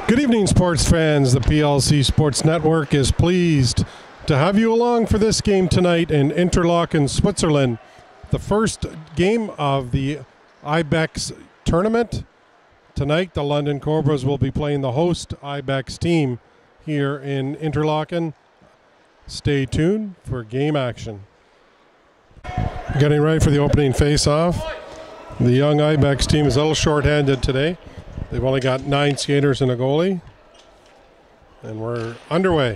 Good evening, sports fans. The PLC Sports Network is pleased to have you along for this game tonight in Interlaken, Switzerland. The first game of the IBEX tournament. Tonight, the London Cobras will be playing the host IBEX team here in Interlaken. Stay tuned for game action. Getting ready for the opening face-off. The young IBEX team is a little short-handed today. They've only got 9 skaters and a goalie. And we're underway.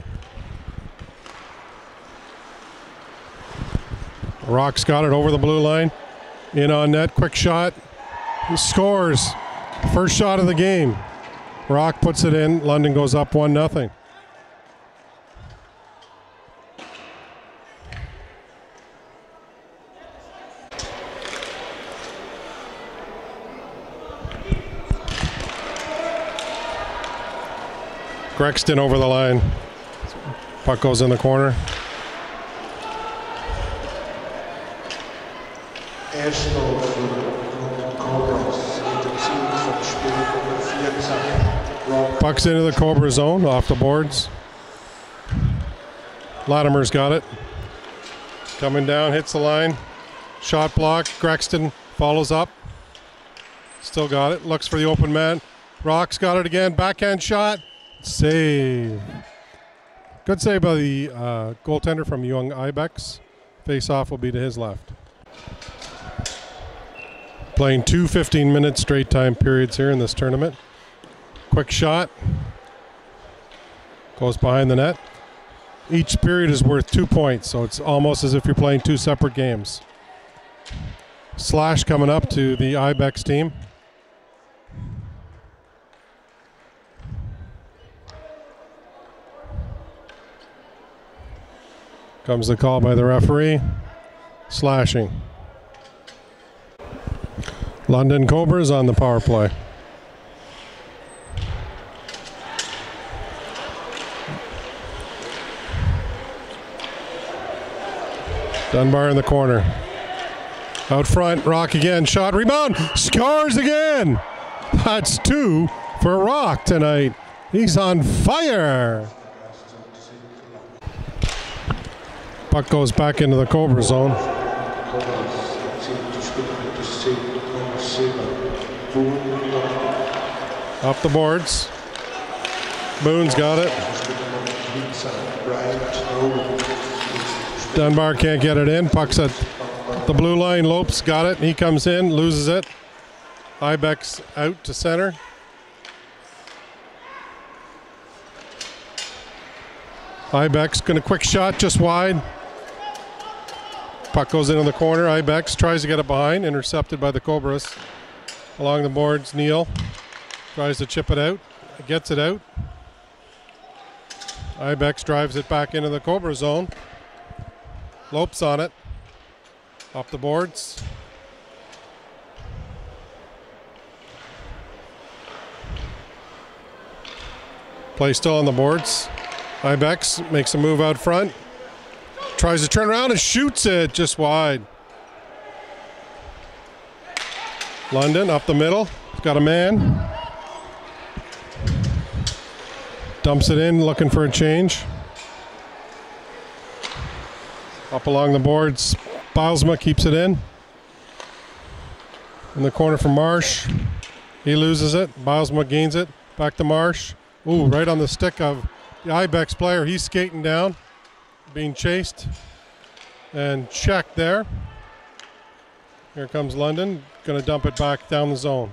Rock's got it over the blue line. In on net, quick shot. He scores. First shot of the game. Rock puts it in. London goes up 1-0. Grexton over the line. Puck goes in the corner. Puck's into the Cobra zone, off the boards. Latimer's got it. Coming down, hits the line. Shot block. Grexton follows up. Still got it. Looks for the open man. Rock's got it again. Backhand shot. Save. Good save by the goaltender from Young IBEX. Face-off will be to his left. Playing 2 15-minute straight time periods here in this tournament. Quick shot. Goes behind the net. Each period is worth 2 points, so it's almost as if you're playing 2 separate games. Slash coming up to the IBEX team. Comes the call by the referee. Slashing. London Cobras on the power play. Dunbar in the corner. Out front, Rock again. Shot, rebound, scores again. That's 2 for Rock tonight. He's on fire. Puck goes back into the Cobra zone. Up the boards. Boone's got it. Dunbar can't get it in. Puck's at the blue line. Lopes got it. He comes in, loses it. IBEX out to center. IBEX going to quick shot just wide. Puck goes into the corner. IBEX tries to get it behind. Intercepted by the Cobras. Along the boards, Neal tries to chip it out. Gets it out. IBEX drives it back into the Cobra zone. Lopes on it. Up the boards. Play still on the boards. IBEX makes a move out front. Tries to turn around and shoots it just wide. London up the middle. He's got a man. Dumps it in, looking for a change. Up along the boards. Bilesma keeps it in. In the corner for Marsh. He loses it. Bilesma gains it. Back to Marsh. Ooh, right on the stick of the IBEX player. He's skating down. Being chased and checked there. Here comes London, going to dump it back down the zone.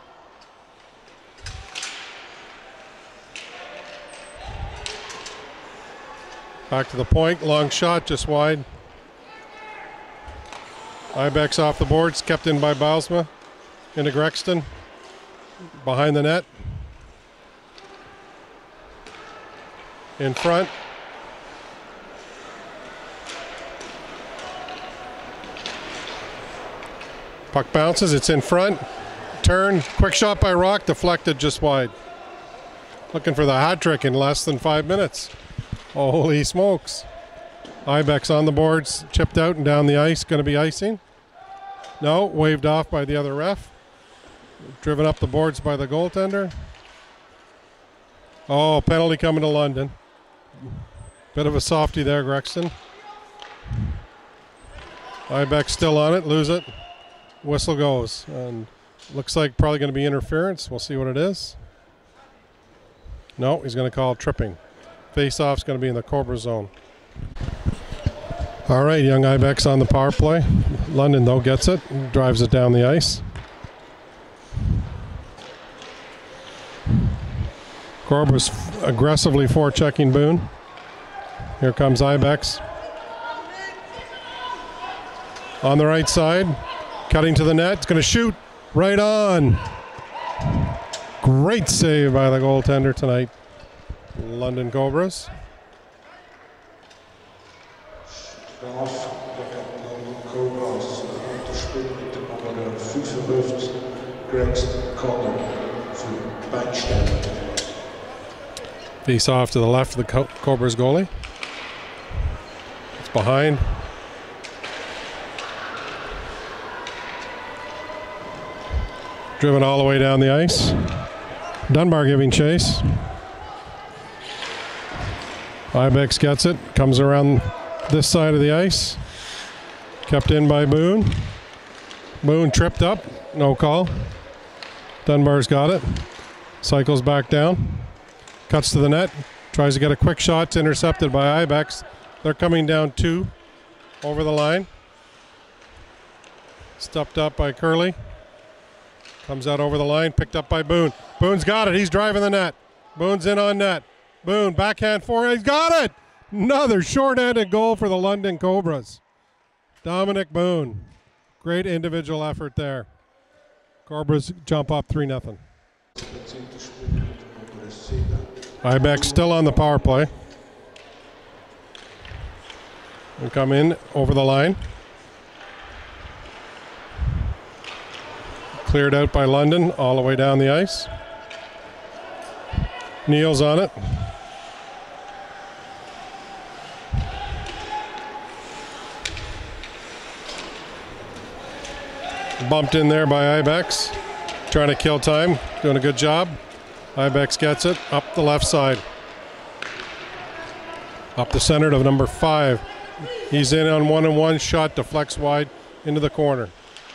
Back to the point, long shot, just wide. IBEX off the boards, kept in by Bilesma. Into Grexton, behind the net. In front. Puck bounces, it's in front. Turn, quick shot by Rock, deflected just wide. Looking for the hat trick in less than 5 minutes. Holy smokes. IBEX on the boards, chipped out and down the ice, going to be icing. No, waved off by the other ref. Driven up the boards by the goaltender. Oh, penalty coming to London. Bit of a softie there, Grexton. Ibex still on it, lose it. Whistle goes. And looks like probably going to be interference. We'll see what it is. No, he's going to call tripping. Face-off's going to be in the Cobra zone. All right, young Ibex on the power play. London, though, gets it. Drives it down the ice. Cobra's aggressively forechecking Boone. Here comes Ibex. On the right side. Cutting to the net. It's going to shoot. Right on. Great save by the goaltender tonight. London Cobras. Face off to the left of the Cobras goalie. It's behind. Driven all the way down the ice. Dunbar giving chase. Ibex gets it. Comes around this side of the ice. Kept in by Boone. Boone tripped up. No call. Dunbar's got it. Cycles back down. Cuts to the net. Tries to get a quick shot. It's intercepted by Ibex. They're coming down 2 over the line. Stepped up by Curley. Comes out over the line. Picked up by Boone. Boone's got it. He's driving the net. Boone's in on net. Boone, backhand forehand. He's got it! Another short-handed goal for the London Cobras. Dominic Boone. Great individual effort there. Cobras jump up 3-0. Ibex still on the power play. And come in over the line. Cleared out by London all the way down the ice. Neal's on it. Bumped in there by Ibex. Trying to kill time. Doing a good job. Ibex gets it up the left side. Up the center to number 5. He's in on 1-on-1. Shot deflects wide into the corner.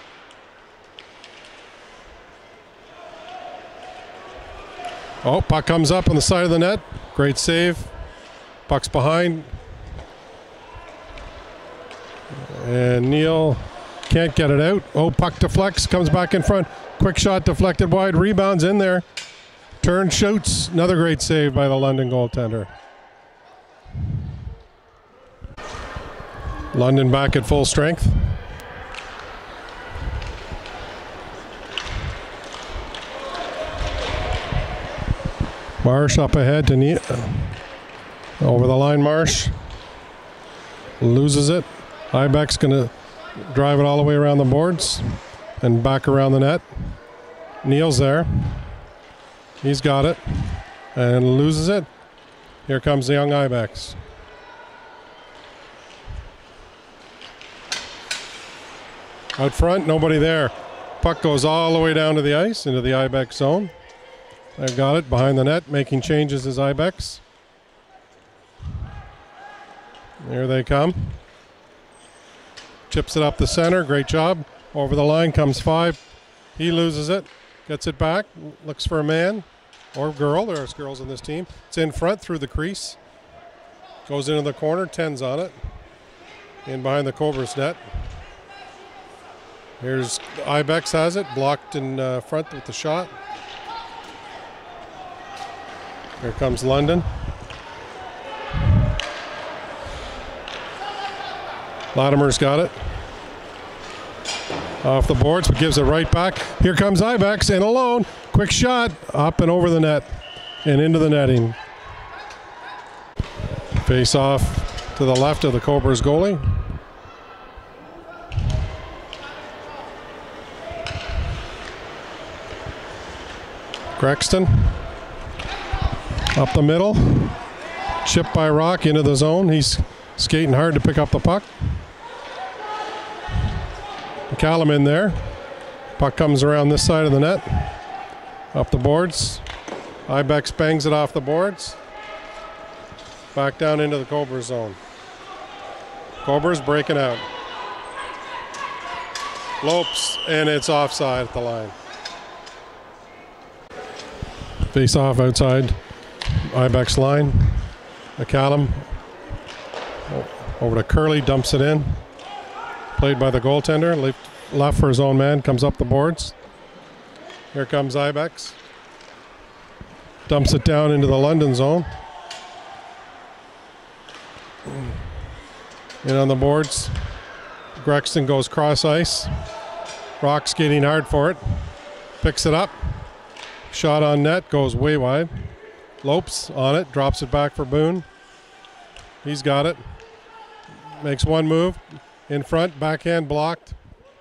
Oh, puck comes up on the side of the net. Great save. Puck's behind. And Neal can't get it out. Oh, puck deflects, comes back in front. Quick shot deflected wide, rebounds in there. Turn, shoots. Another great save by the London goaltender. London back at full strength. Marsh up ahead to Neal. Over the line, Marsh. Loses it. Ibex going to drive it all the way around the boards and back around the net. Neal's there. He's got it and loses it. Here comes the young Ibex. Out front, nobody there. Puck goes all the way down to the ice into the Ibex zone. They've got it behind the net, making changes is Ibex. Here they come. Chips it up the center, great job. Over the line comes 5. He loses it, gets it back, looks for a man or girl. There's girls on this team. It's in front through the crease. Goes into the corner, 10's on it. In behind the Cobras net. Here's Ibex has it, blocked in front with the shot. Here comes London. Latimer's got it. Off the boards, but gives it right back. Here comes Ibex in alone. Quick shot up and over the net and into the netting. Face off to the left of the Cobras goalie. Grexton. Up the middle. Chipped by Rock into the zone. He's skating hard to pick up the puck. McCallum in there. Puck comes around this side of the net. Up the boards. Ibex bangs it off the boards. Back down into the Cobra zone. Cobra's breaking out. Lopes, and it's offside at the line. Face off outside Ibex line. McCallum over to Curley, dumps it in. Played by the goaltender. Left for his own man, comes up the boards. Here comes Ibex. Dumps it down into the London zone. In on the boards. Grexton goes cross ice. Rock skating hard for it. Picks it up. Shot on net, goes way wide. Lopes on it, drops it back for Boone. He's got it. Makes one move. In front, backhand blocked.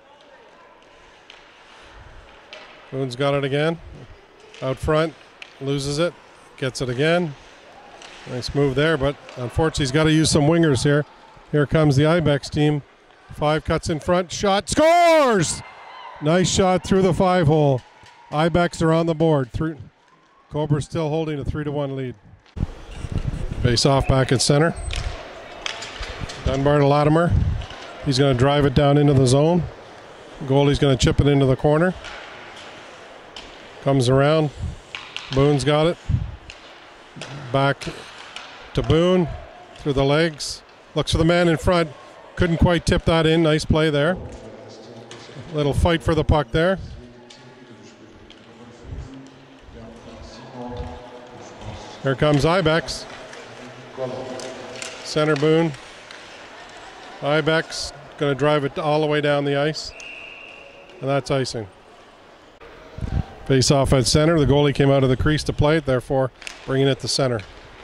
Boone's got it again. Out front, loses it. Gets it again. Nice move there, but unfortunately he's got to use some wingers here. Here comes the Ibex team. 5 cuts in front, shot, scores! Nice shot through the 5-hole. Ibex are on the board. Cobra still holding a 3-1 lead. Face off back at center. Dunbar to Latimer. He's going to drive it down into the zone. Goalie's going to chip it into the corner. Comes around. Boone's got it. Back to Boone. Through the legs. Looks for the man in front. Couldn't quite tip that in. Nice play there. Little fight for the puck there. Here comes Ibex. Center Boone. Ibex going to drive it all the way down the ice. And that's icing. Face off at center. The goalie came out of the crease to play it, therefore bringing it to center.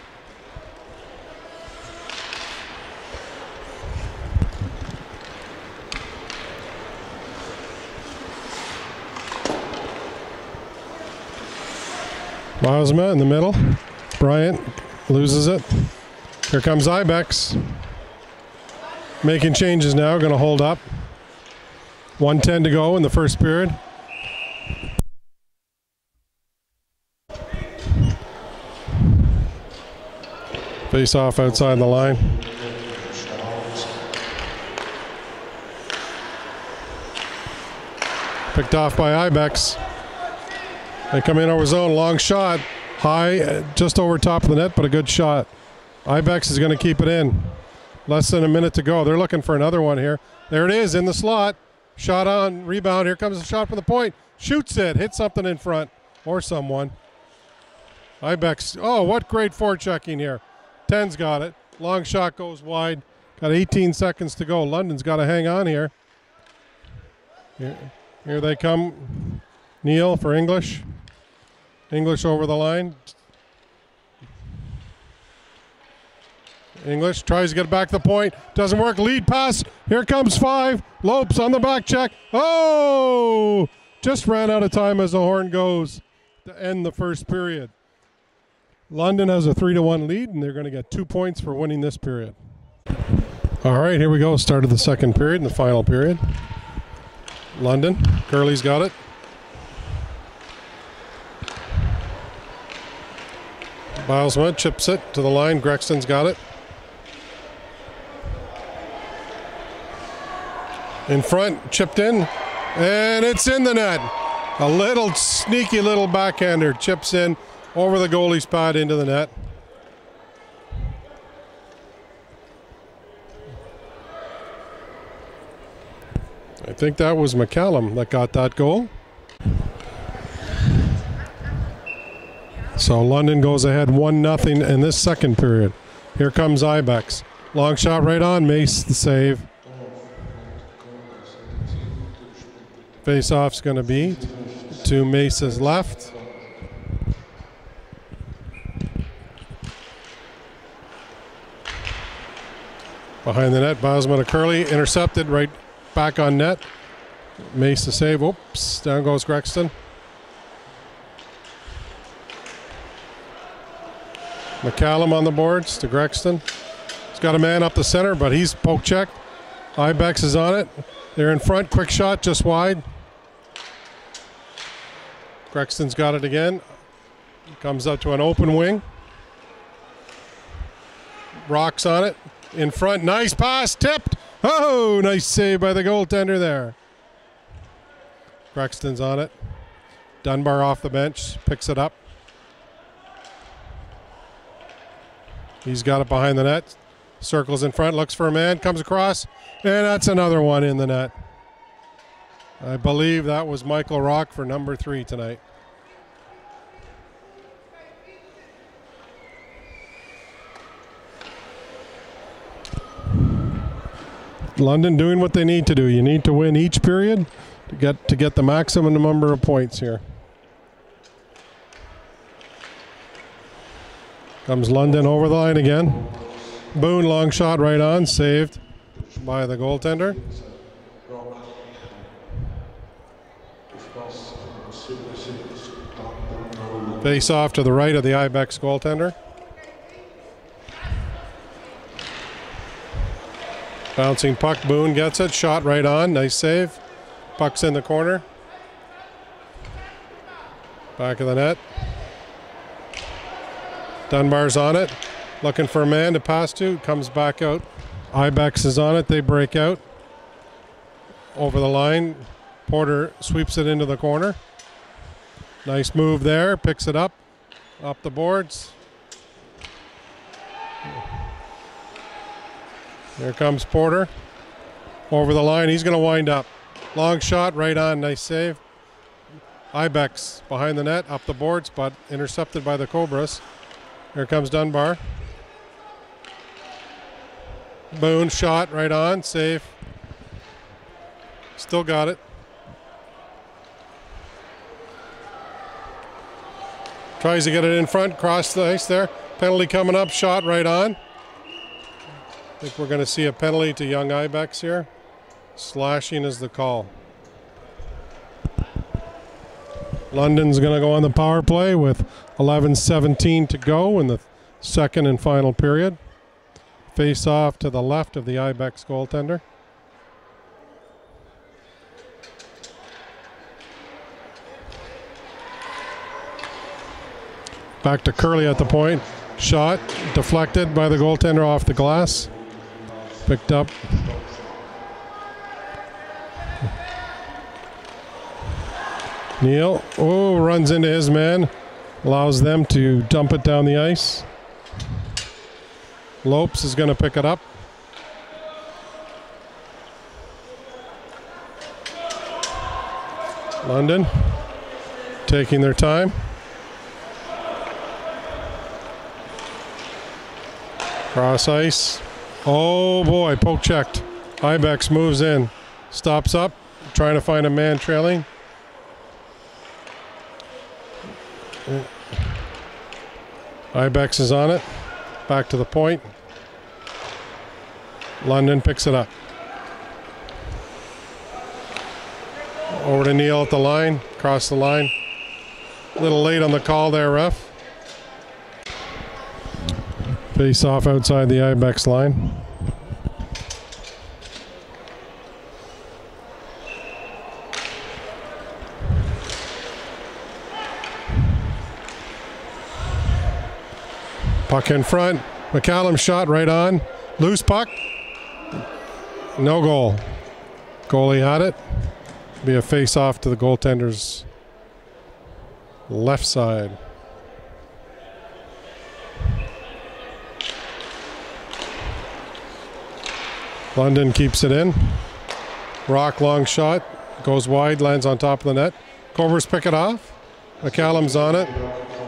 Bosma in the middle. Bryant loses it. Here comes Ibex. Making changes now, going to hold up. 1:10 to go in the first period. Face off outside the line. Picked off by Ibex. They come in over zone, long shot. High, just over top of the net, but a good shot. Ibex is going to keep it in. Less than a minute to go. They're looking for another one here. There it is in the slot. Shot on, rebound. Here comes the shot from the point. Shoots it, hits something in front or someone. Ibex, oh, what great forechecking here. 10's got it. Long shot goes wide. Got 18 seconds to go. London's got to hang on here. Here they come. Neal for English. English over the line. English tries to get back to the point. Doesn't work. Lead pass. Here comes 5. Lopes on the back check. Oh! Just ran out of time as the horn goes to end the first period. London has a 3-1 lead, and they're going to get 2 points for winning this period. All right, here we go. Start of the second period and the final period. London. Curley's got it. Bilesma chips it to the line. Grexton's got it. In front, chipped in, and it's in the net. A little sneaky little backhander chips in over the goalie's pad into the net. I think that was McCallum that got that goal. So London goes ahead 1-0 in this second period. Here comes Ibex. Long shot right on. Mace the save. Face-off's going to be to Mace's left. Behind the net, Bosma to Curley. Intercepted right back on net. Mace the save. Oops, down goes Grexton. McCallum on the boards to Grexton. He's got a man up the center, but he's poke checked. Ibex is on it. They're in front. Quick shot just wide. Grexton's got it again. Comes up to an open wing. Rocks on it. In front. Nice pass. Tipped. Oh, nice save by the goaltender there. Grexton's on it. Dunbar off the bench. Picks it up. He's got it behind the net. Circles in front. Looks for a man. Comes across. And that's another one in the net. I believe that was Michael Rock for number 3 tonight. London doing what they need to do. You need to win each period to get the maximum number of points here. Comes London over the line again. Boone, long shot right on, saved by the goaltender. Face off to the right of the Ibex goaltender. Bouncing puck, Boone gets it, shot right on, nice save. Puck's in the corner. Back of the net. Dunbar's on it, looking for a man to pass to, comes back out. Ibex is on it, they break out. Over the line, Porter sweeps it into the corner. Nice move there, picks it up the boards. Here comes Porter. Over the line, he's going to wind up. Long shot, right on, nice save. Ibex behind the net, up the boards, but intercepted by the Cobras. Here comes Dunbar. Boone, shot, right on, safe. Still got it. Tries to get it in front, cross the ice there. Penalty coming up, shot right on. I think we're going to see a penalty to young Ibex here. Slashing is the call. London's going to go on the power play with 11:17 to go in the second and final period. Face off to the left of the Ibex goaltender. Back to Curley at the point. Shot deflected by the goaltender off the glass. Picked up. Neal, runs into his man. Allows them to dump it down the ice. Lopes is going to pick it up. London taking their time. Cross ice. Oh boy, poke checked. Ibex moves in. Stops up, trying to find a man trailing. Ibex is on it. Back to the point. London picks it up. Over to Neal at the line. Across the line. A little late on the call there, ref. Face off outside the Ibex line. Puck in front. McCallum shot right on. Loose puck. No goal. Goalie had it. Be a face off to the goaltender's left side. London keeps it in. Rock long shot. Goes wide, lands on top of the net. Cobras pick it off. McCallum's on it.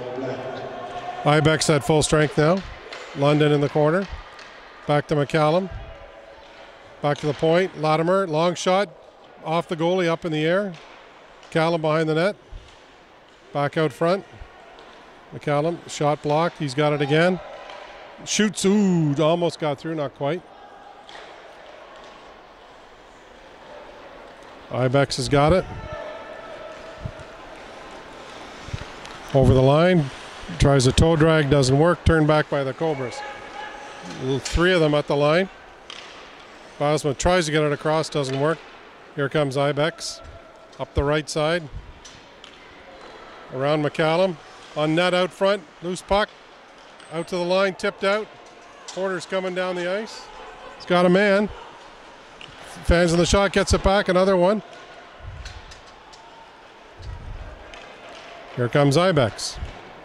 Ibex at full strength now. London in the corner. Back to McCallum. Back to the point. Latimer, long shot. Off the goalie, up in the air. McCallum behind the net. Back out front. McCallum, shot blocked. He's got it again. Shoots, almost got through, not quite. Ibex has got it. Over the line. Tries a toe drag, doesn't work. Turned back by the Cobras. 3 of them at the line. Bosma tries to get it across, doesn't work. Here comes Ibex. Up the right side. Around McCallum. On net out front, loose puck. Out to the line, tipped out. Porter's coming down the ice. He's got a man. Fans in the shot, gets it back, another one. Here comes Ibex.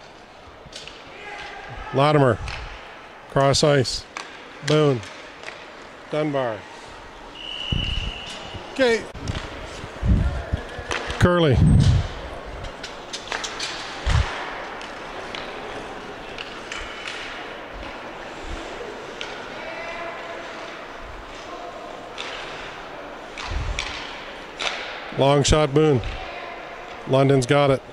Latimer. Cross ice. Boone. Dunbar. Okay. Curley. Long shot, Boone. London's got it.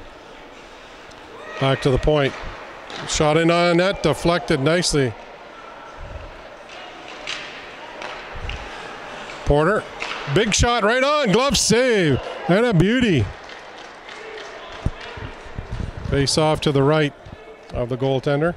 Back to the point. Shot in on a net, deflected nicely. Porter. Big shot right on. Glove save. And a beauty. Face off to the right of the goaltender.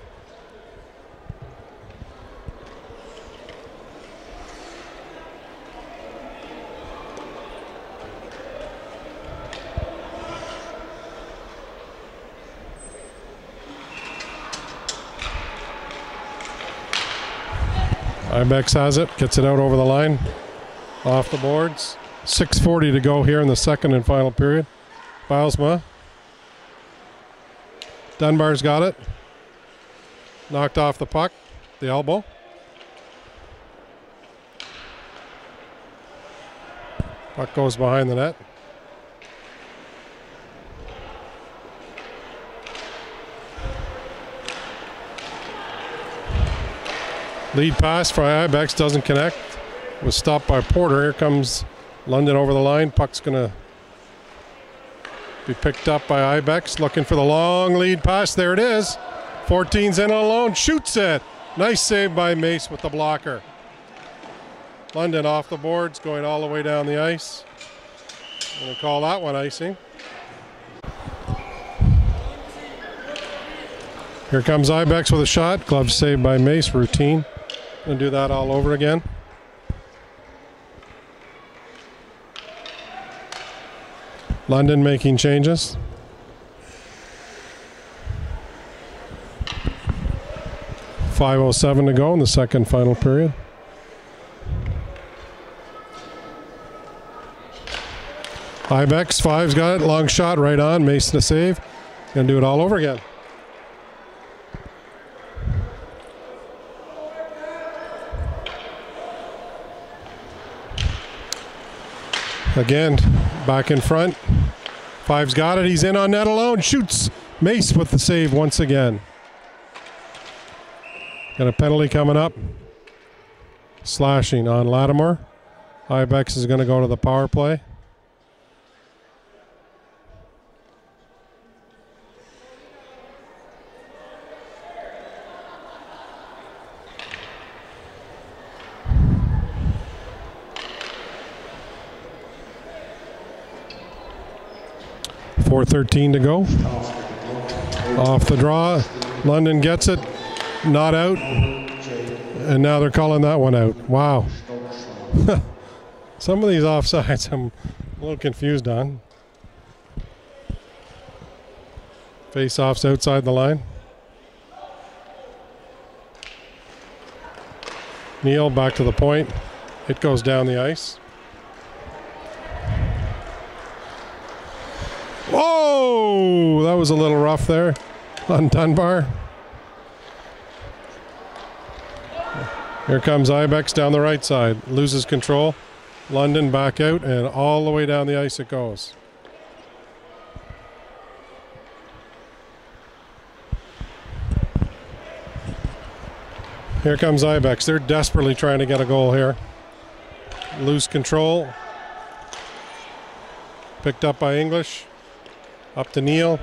Ibex has it, gets it out over the line, off the boards. 6:40 to go here in the second and final period. Bilesma. Dunbar's got it. Knocked off the puck, the elbow. Puck goes behind the net. Lead pass for Ibex doesn't connect. Was stopped by Porter. Here comes London over the line. Puck's going to be picked up by Ibex. Looking for the long lead pass. There it is. 14's in alone. Shoots it. Nice save by Mace with the blocker. London off the boards, going all the way down the ice. I'm going to call that one icing. Here comes Ibex with a shot. Glove saved by Mace. Routine. Going to do that all over again. London making changes. .507 to go in the second final period. Ibex, Five's got it. Long shot right on. Mason to save. Going to do it all over again. Again, back in front. Five's got it. He's in on net alone. Shoots. Mace with the save once again. Got a penalty coming up. Slashing on Latimer. Ibex is going to go to the power play. .413 to go. Off the draw. London gets it. Not out. And now they're calling that one out. Wow. Some of these offsides I'm a little confused on. Face-offs outside the line. Neal back to the point. It goes down the ice. Whoa! That was a little rough there on Dunbar. Here comes Ibex down the right side. Loses control. London back out, and all the way down the ice it goes. Here comes Ibex. They're desperately trying to get a goal here. Lose control. Picked up by English. Up to Neal.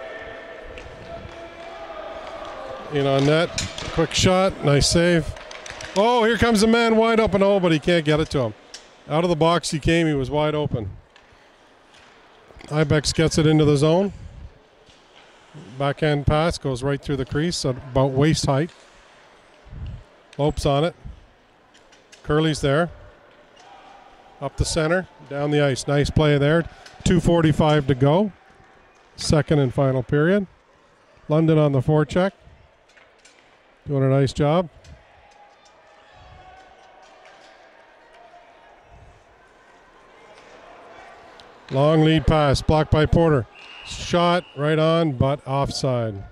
In on net. Quick shot. Nice save. Oh, here comes the man wide open. Oh, but he can't get it to him. Out of the box he came. He was wide open. Ibex gets it into the zone. Backhand pass goes right through the crease at about waist height. Lopes on it. Curley's there. Up the center. Down the ice. Nice play there. 2:45 to go. Second and final period. London on the forecheck. Doing a nice job. Long lead pass, blocked by Porter. Shot right on, but offside.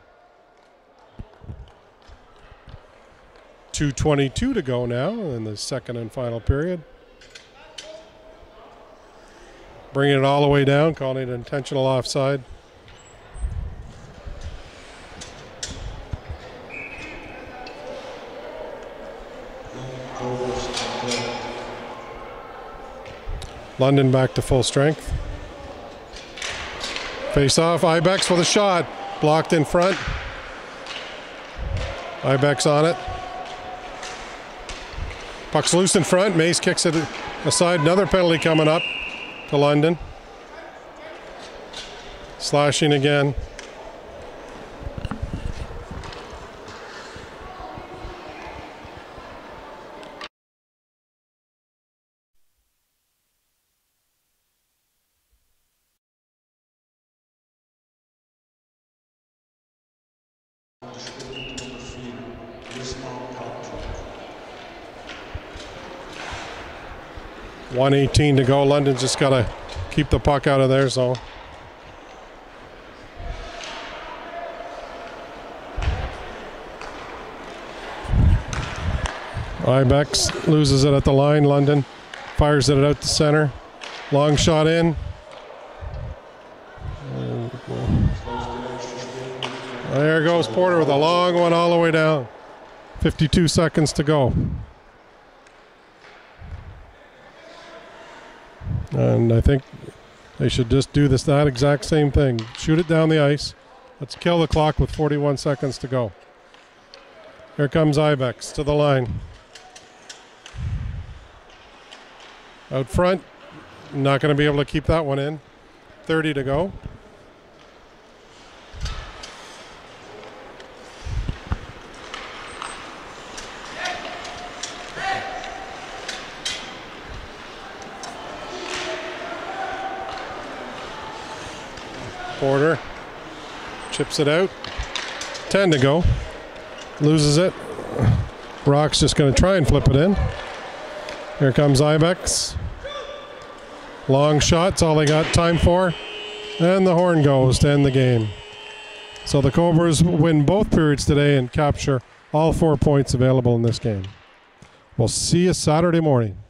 2:22 to go now in the second and final period. Bringing it all the way down, calling it intentional offside. London back to full strength. Face off, Ibex with a shot. Blocked in front. Ibex on it. Puck's loose in front. Mace kicks it aside. Another penalty coming up to London. Slashing again. .118 to go. London's just got to keep the puck out of their zone. Ibex loses it at the line. London fires it out to center. Long shot in. There goes Porter with a long one all the way down. 52 seconds to go. And I think they should just do that exact same thing. Shoot it down the ice. Let's kill the clock with 41 seconds to go. Here comes Ibex to the line. Out front. Not going to be able to keep that one in. 30 to go. Porter chips it out. 10 to go. Loses it. Rock's just going to try and flip it in. Here comes Ibex. Long shot's all they got time for. And the horn goes to end the game. So the Cobras win both periods today and capture all 4 points available in this game. We'll see you Saturday morning.